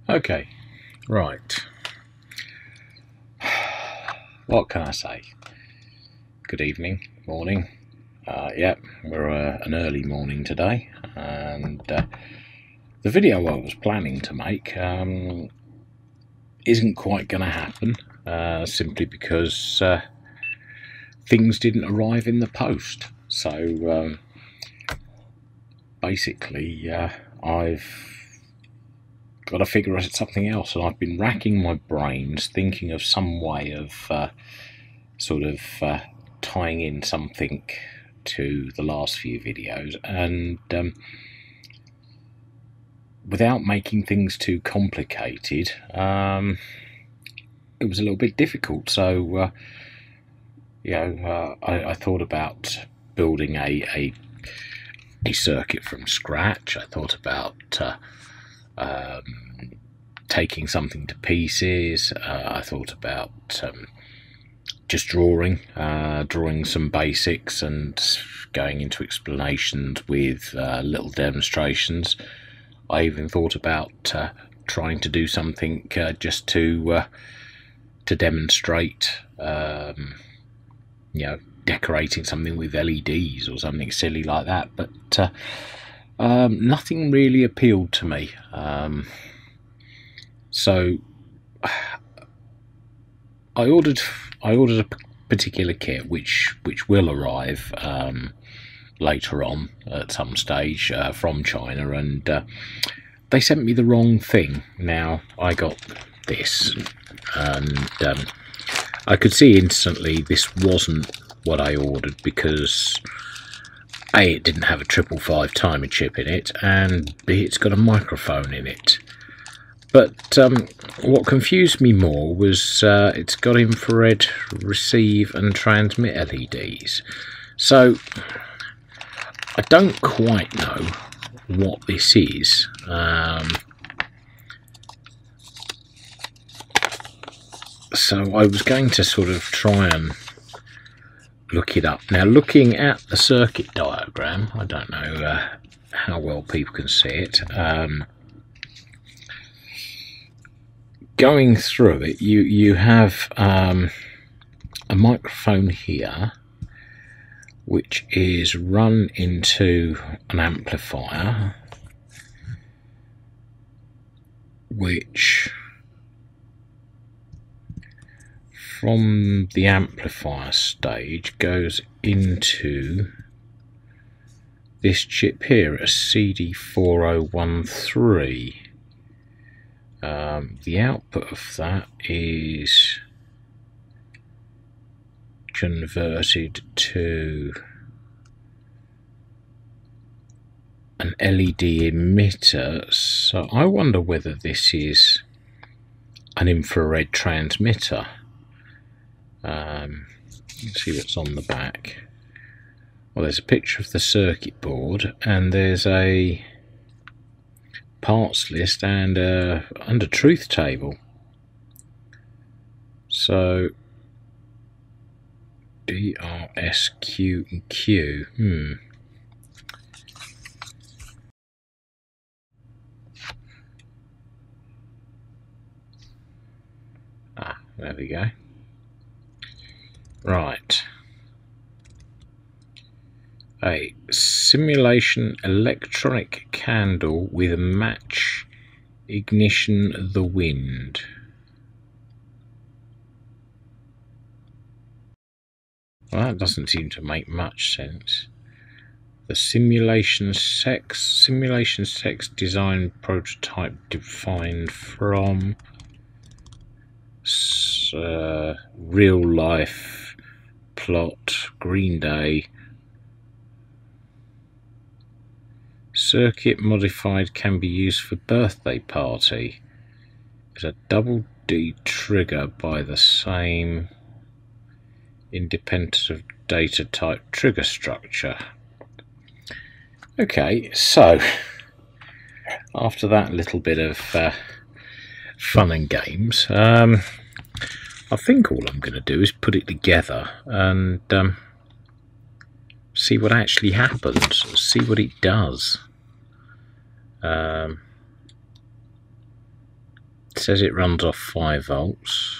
Okay, right. What can I say? Good evening, morning. Yeah, we're an early morning today, and the video I was planning to make isn't quite going to happen, simply because things didn't arrive in the post. So basically, I've got to figure out something else, and I've been racking my brains thinking of some way of tying in something to the last few videos, and without making things too complicated, it was a little bit difficult. So I thought about building a circuit from scratch. I thought about taking something to pieces. I thought about just drawing some basics and going into explanations with little demonstrations. I even thought about trying to do something just to demonstrate, decorating something with LEDs or something silly like that. But nothing really appealed to me. So I ordered a particular kit which will arrive later on at some stage from China, and they sent me the wrong thing. Now I got this, and I could see instantly this wasn't what I ordered, because A, it didn't have a 555 timer chip in it, and B, it's got a microphone in it. But what confused me more was it's got infrared receive and transmit LEDs. So I don't quite know what this is. So I was going to sort of try and look it up. Now, looking at the circuit diagram, I don't know how well people can see it. Going through it, you have a microphone here, which is run into an amplifier, which from the amplifier stage goes into this chip here, a CD4013. The output of that is converted to an LED emitter. So I wonder whether this is an infrared transmitter. Let's see what's on the back. Well, there's a picture of the circuit board, and there's a parts list and a truth table. So D, R, S, Q, and Q. There we go. Right. A simulation electronic candle with a match ignition the wind. Well, that doesn't seem to make much sense. The simulation sex design prototype defined from real life plot Green Day. Circuit modified, can be used for birthday party. Is a double D trigger by the same independent of data type trigger structure. Okay, so after that little bit of fun and games, I think all I'm going to do is put it together and see what actually happens, see what it does. says it runs off 5 volts.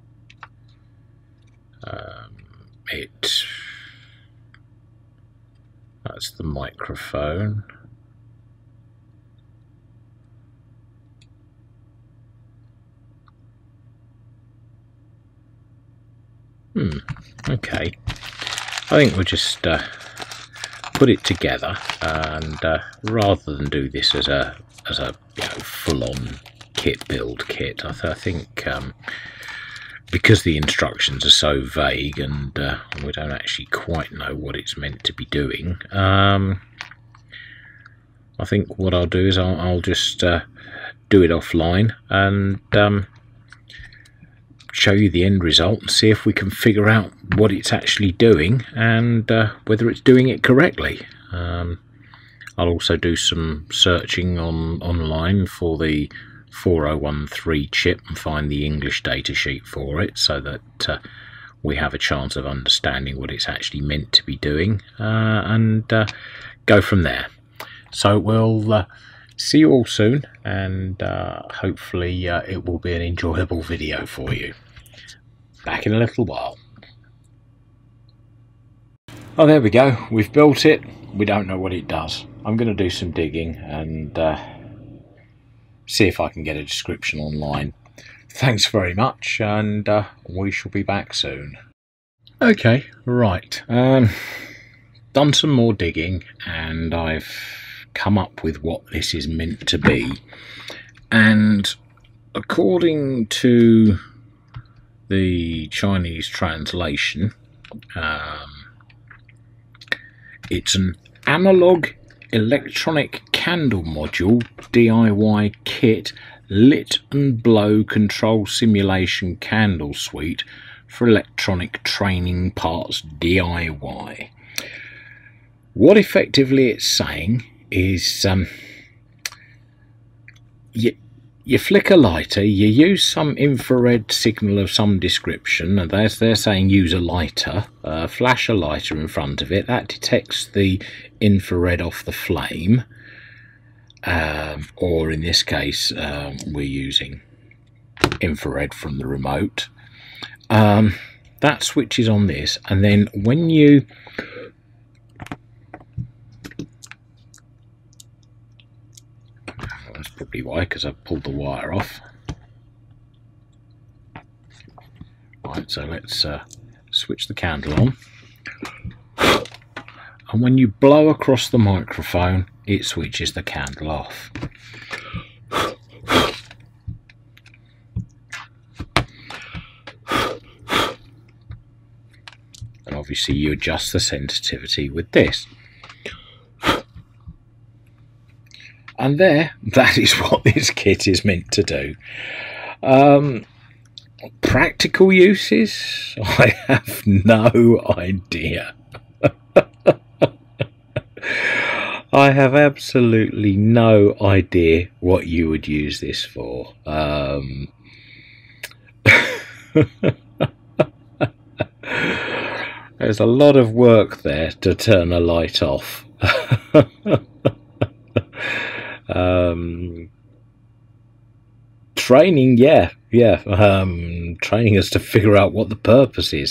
That's the microphone. Okay. I think we'll just put it together, and rather than do this as a full-on build kit, I think because the instructions are so vague and we don't actually quite know what it's meant to be doing, I think what I'll do is I'll just do it offline and show you the end result and see if we can figure out what it's actually doing and whether it's doing it correctly. I'll also do some searching online for the 4013 chip and find the English data sheet for it, so that we have a chance of understanding what it's actually meant to be doing, and go from there. So we'll see you all soon, and hopefully it will be an enjoyable video for you. Back in a little while. Oh, there we go. We've built it. We don't know what it does. I'm going to do some digging and see if I can get a description online. Thanks very much, and we shall be back soon. Okay, right. Done some more digging, and I've come up with what this is meant to be. And according to the Chinese translation, it's an analog electronic candle module DIY kit, lit and blow control simulation candle suite for electronic training parts DIY. What effectively it's saying is you flick a lighter, you use some infrared signal of some description, and they're saying use a lighter, flash a lighter in front of it, that detects the infrared off the flame, or in this case we're using infrared from the remote. That switches on this, and then when you that's probably why, because I've pulled the wire off. Right, so let's switch the candle on. And when you blow across the microphone, it switches the candle off. And obviously you adjust the sensitivity with this. And that is what this kit is meant to do. Practical uses? I have no idea. I have absolutely no idea what you would use this for. There's a lot of work there to turn a light off. Training, yeah. Training us to figure out what the purpose is.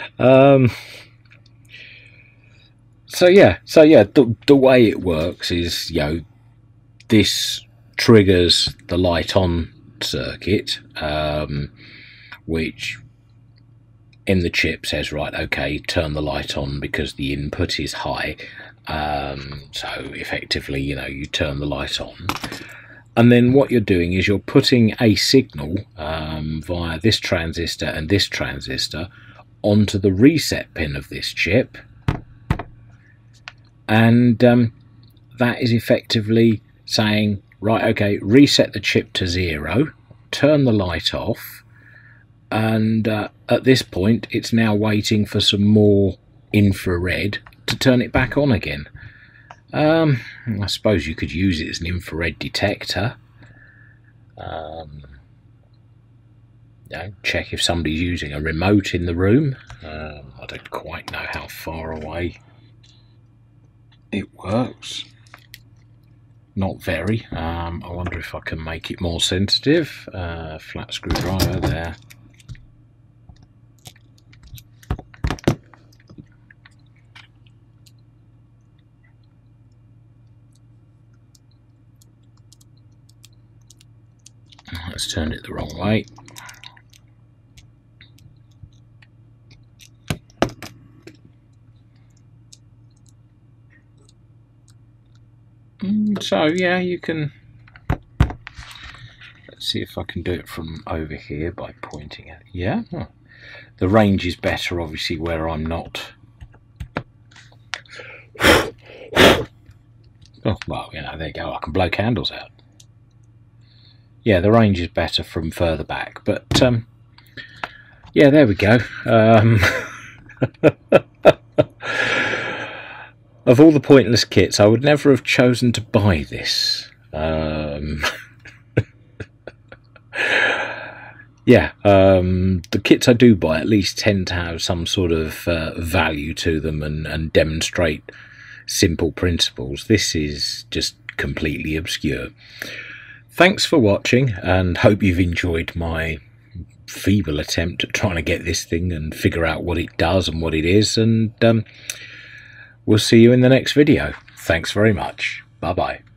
So yeah, the way it works is, this triggers the light on circuit, which in the chip says, right, okay, turn the light on because the input is high. So effectively, you turn the light on, and then what you're doing is you're putting a signal via this transistor and this transistor onto the reset pin of this chip, and that is effectively saying, right, okay, reset the chip to 0, turn the light off, and at this point it's now waiting for some more infrared to turn it back on again. I suppose you could use it as an infrared detector. Check if somebody's using a remote in the room. I don't quite know how far away it works. not very. I wonder if I can make it more sensitive. Flat screwdriver there. Let's turn it the wrong way. So yeah, you can, let's see if I can do it from over here by pointing at, yeah, the range is better obviously where I'm not, oh well, you know, there you go, I can blow candles out. Yeah, the range is better from further back, but yeah, there we go. Of all the pointless kits, I would never have chosen to buy this. Yeah, the kits I do buy at least tend to have some sort of value to them and demonstrate simple principles. This is just completely obscure. Thanks for watching, and hope you've enjoyed my feeble attempt at trying to get this thing and figure out what it does and what it is, and we'll see you in the next video. Thanks very much. Bye-bye.